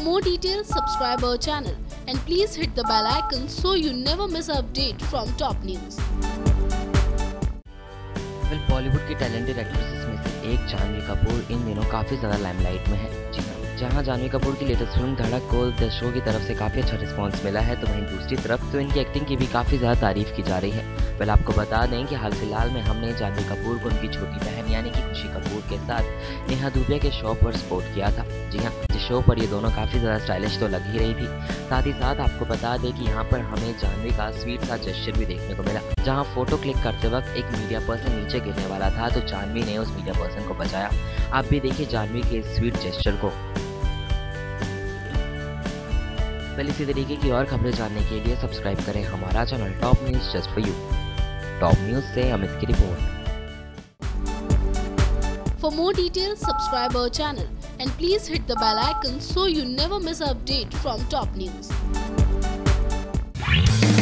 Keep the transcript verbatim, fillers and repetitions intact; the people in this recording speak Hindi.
For more details, subscribe our channel and please hit the bell icon so you never miss an update from top news. Well Bollywood की टैलेंटेड एक्ट्रेसेस में से एक जानवी कपूर इन दिनों काफ़ी ज़्यादा लाइमलाइट में है। जी हाँ, जहाँ जानवी कपूर की लेटेस्ट फिल्म धड़क को द शो की तरफ से काफ़ी अच्छा रिस्पांस मिला है, तो वहीं दूसरी तरफ तो इनकी एक्टिंग की भी काफ़ी ज़्यादा तारीफ की जा रही है। वेल आपको बता दें कि हाल फिलहाल में हमने जानवी कपूर को उनकी छोटी बहन यानी कि खुशी कपूर के साथ नेहा दुबे के शो पर स्पॉट किया था। जी हाँ, जिस शो पर ये दोनों काफ़ी ज़्यादा स्टाइलिश तो लग ही रही थी। साथ ही साथ आपको बता दें कि यहाँ पर हमें जानवी का स्वीट सा जेस्चर भी देखने को मिला, जहाँ फोटो क्लिक करते वक्त एक मीडिया पर्सन नीचे गिरने वाला था, तो जानवी ने उस मीडिया पर्सन को बचाया। आप भी देखिए जानवी के स्वीट जेस्चर को। पहले इसी तरीके की और खबरें जानने के लिए सब्सक्राइब करें हमारा channel top news just for you. Top news से अमित की रिपोर्ट। For more details, subscribe our channel and please hit the bell icon so you never miss an update from top news.